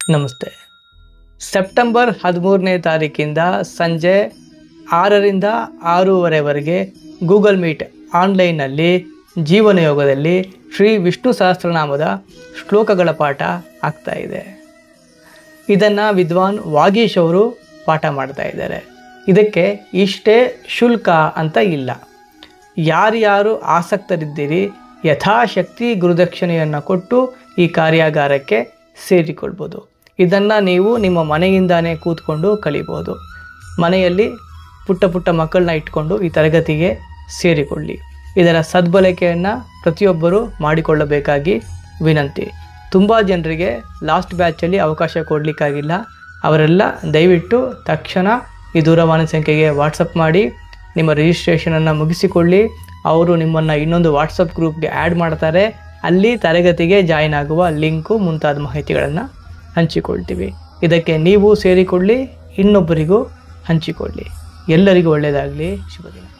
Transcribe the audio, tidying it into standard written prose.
ನಮಸ್ತೆ. ಸೆಪ್ಟೆಂಬರ್ 13ನೇ ತಾರೀಕಿಂದ ಸಂಜೆ 6ರಿಂದ 6:30ವರೆಗೆ ಗೂಗಲ್ ಮೀಟ್ ಆನ್ಲೈನ್ನಲ್ಲಿ ಜೀವನಯೋಗದಲ್ಲಿ ಶ್ರೀ ವಿಷ್ಣು ಸಹಸ್ರನಾಮದ ಶ್ಲೋಕಗಳ ಪಾಠ ಆಗ್ತಾ ಇದೆ. ಇದನ್ನು ವಿದ್ವಾನ್ ವಾಗೀಶ್ ಅವರು ಪಾಠ ಮಾಡ್ತಾ ಇದ್ದಾರೆ. ಇದಕ್ಕೆ ಇಷ್ಟೇ ಶುಲ್ಕ ಅಂತ ಇಲ್ಲ. ಯಾರ್ಯಾರು ಆಸಕ್ತರಿದ್ದೀರಿ ಯಥಾಶಕ್ತಿ ಗುರುದಕ್ಷಿಣೆಯನ್ನು ಕೊಟ್ಟು ಈ ಕಾರ್ಯಾಗಾರಕ್ಕೆ ಸೇರಿಕೊಳ್ಬೋದು. ಇದನ್ನು ನೀವು ನಿಮ್ಮ ಮನೆಯಿಂದಾನೇ ಕೂತ್ಕೊಂಡು ಕಲಿಬೋದು. ಮನೆಯಲ್ಲಿ ಪುಟ್ಟ ಪುಟ್ಟ ಮಕ್ಕಳನ್ನ ಇಟ್ಕೊಂಡು ಈ ತರಗತಿಗೆ ಸೇರಿಕೊಳ್ಳಿ. ಇದರ ಸದ್ಬಳಕೆಯನ್ನು ಪ್ರತಿಯೊಬ್ಬರೂ ಮಾಡಿಕೊಳ್ಳಬೇಕಾಗಿ ವಿನಂತಿ. ತುಂಬ ಜನರಿಗೆ ಲಾಸ್ಟ್ ಬ್ಯಾಚಲ್ಲಿ ಅವಕಾಶ ಕೊಡಲಿಕ್ಕಾಗಿಲ್ಲ. ಅವರೆಲ್ಲ ದಯವಿಟ್ಟು ತಕ್ಷಣ ಈ ದೂರವಾಣಿ ಸಂಖ್ಯೆಗೆ ವಾಟ್ಸಪ್ ಮಾಡಿ ನಿಮ್ಮ ರಿಜಿಸ್ಟ್ರೇಷನನ್ನು ಮುಗಿಸಿಕೊಳ್ಳಿ. ಅವರು ನಿಮ್ಮನ್ನು ಇನ್ನೊಂದು ವಾಟ್ಸಪ್ ಗ್ರೂಪ್ಗೆ ಆ್ಯಡ್ ಮಾಡ್ತಾರೆ. ಅಲ್ಲಿ ತರಗತಿಗೆ ಜಾಯಿನ್ ಆಗುವ ಲಿಂಕು ಮುಂತಾದ ಮಾಹಿತಿಗಳನ್ನು ಹಂಚಿಕೊಳ್ತೀವಿ. ಇದಕ್ಕೆ ನೀವು ಸೇರಿಕೊಳ್ಳಿ, ಇನ್ನೊಬ್ಬರಿಗೂ ಹಂಚಿಕೊಳ್ಳಿ. ಎಲ್ಲರಿಗೂ ಒಳ್ಳೆಯದಾಗಲಿ. ಶುಭ ದಿನ.